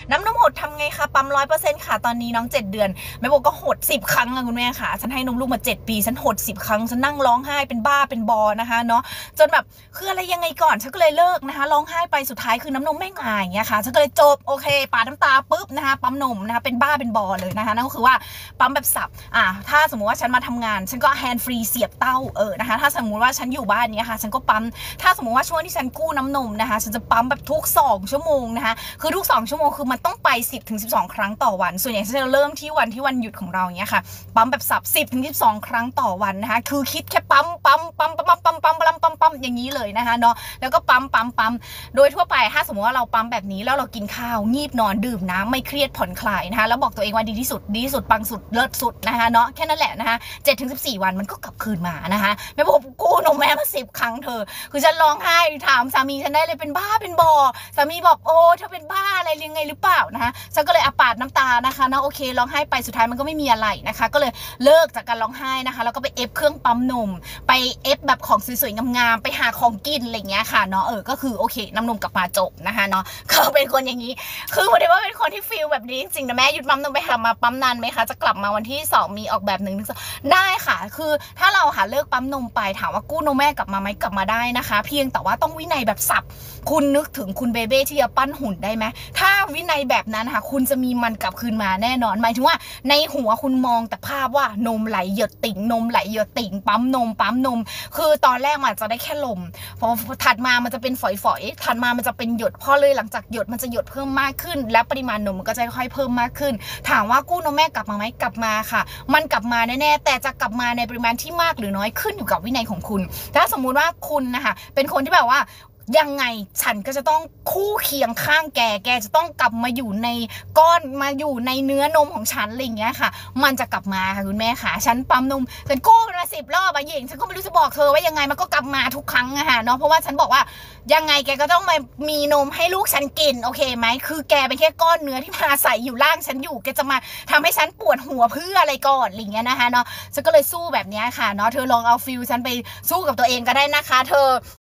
น้ำนมหดทำไงคะปั๊ม100%ค่ะตอนนี้น้อง7 เดือนแม่บอกก็หด10 ครั้งอะคุณแม่ค่ะฉันให้นมลูกมา7 ปีฉันหด10 ครั้งฉันนั่งร้องไห้เป็นบ้าเป็นบอนะคะเนาะจนแบบคืออะไรยังไงก่อนฉันก็เลยเลิกนะคะร้องไห้ไปสุดท้ายคือน้ำนมไม่มาอย่างเงี้ยค่ะฉันก็เลยจบโอเคปาดน้ำตาปุ๊บนะคะปั๊มนมนะคะเป็นบ้าเป็นบอเลยนะคะนั่นก็คือว่าปั๊มแบบสับถ้าสมมติว่าฉันมาทำงานฉันก็แฮนด์ฟรีเสียบเต้านะคะถ้าสมมติว่าฉันอยู่บ้านเนี้ยค่ะฉันก็ปั๊มถ้าสมมติว่าช่วงที่ฉันกู้น้ำนมนะคะฉันจะปั๊มแบบทุก2 ชั่วโมงนะคะคือทุก2 ชั่วโมงคือมันต้องไป10 ถึง 12 ครั้งต่อวันส่วนใหญ่ฉันจะเริ่มที่วันหยุดของเราอย่างเงี้ยค่ะปั๊มแบบสับ10 ถึง 12 ครั้งต่อวันนะคะคือคิดแค่ปั๊มอย่างนี้เลยนะคะเนาะแล้วก็ปั๊มโดยทั่วไปถ้าสมมติว่าเราปั๊มแบบนี้แล้วเรากินข้าวงีบนอนดื่มน้ำไม่เครียดผ่อนคลายนะคะแล้วบอกตัวเองว่าดีที่สุดปังสุดเลิศสุดนะคะเนาะแค่นั้นแหละนะคะ7 ถึง 14 วันมันก็กลับคืนมานะคะแม่บอกกู้นมแม่มา10 ครั้งเธอคือฉันร้องไห้ถามสามีฉันได้เลยเป็นบ้าเป็นบอสามีบอกโอ้เธอเป็นบ้าอะไรยังไงหรือเปล่านะคะฉันก็เลยปาดน้ำตานะคะเนาะโอเคร้องไห้ไปสุดท้ายมันก็ไม่มีอะไรนะคะก็เลยเลิกจากการร้องไห้นะคะแล้วก็ไปเอฟเครื่องปั๊มนมไปเอฟแบบของสวยๆงามๆไปหาของกินอะไรเงี้ยค่ะเนาะก็คือโอเคน้ำนมกลับมาจบนะคะเนาะก็เป็นคนอย่างนี้คือพอดีว่าเป็นคนที่ฟีลแบบนี้จริงๆนะแม่หยุดปั๊มนมไปหามาปั๊มนานไหมคะจะกลับมาวันที่2มีออกแบบ1 ได้ค่ะคือถ้าเราเลิกปั๊มนมไปถามว่ากู้นมแม่กลับมาไหมกลับมาได้นะคะเพียงแต่ว่าต้องวินัยแบบสับคุณนึกถึงคุณเบเบ้ที่จะปั้นหุ่นได้ไหมถ้าวินัยแบบนั้นค่ะคุณจะมีมันกลับคืนมาแน่นอนหมายถึงว่าในหัวคุณมองแต่ภาพว่านมไหลหยดติ่งนมไหลหยดติ่งปั๊มนมคือตอนแรกมันจะได้แค่ลมพอถัดมามันจะเป็นฝอยๆถัดมามันจะเป็นหยดพอเลยหลังจากหยดมันจะหยดเพิ่มมากขึ้นและปริมาณนมมันก็จะค่อยเพิ่มมากขึ้นถามว่ากู้นมแม่กลับมาไหมกลับมาค่ะมันกลับมาแน่ๆแต่จะกลับมาในปริมาณที่มากหรือน้อยขึ้นอยู่กับวินัยของคุณถ้าสมมุติว่าคุณนะคะเป็นคนที่แบบว่ายังไงฉันก็จะต้องคู่เคียงข้างแกจะต้องกลับมาอยู่ในก้อนมาอยู่ในเนื้อนมของฉันอะไรอย่างเงี้ยค่ะมันจะกลับมาค่ะคุณแม่ค่ะฉันปั๊มนมฉันกู้มา10 รอบหญิงฉันก็ไม่รู้จะบอกเธอว่ายังไงมันก็กลับมาทุกครั้งอะค่ะเนาะเพราะว่าฉันบอกว่ายังไงแกก็ต้องมามีนมให้ลูกฉันกินโอเคไหมคือแกเป็นแค่ก้อนเนื้อที่มาใส่อยู่ล่างฉันอยู่แกจะมาทำให้ฉันปวดหัวเพื่ออะไรก่อนอะไรอย่างเงี้ยนะคะเนาะฉันก็เลยสู้แบบนี้ค่ะเนาะเธอลองเอาฟิลฉันไปสู้กับตัวเองก็ได้นะคะเธอ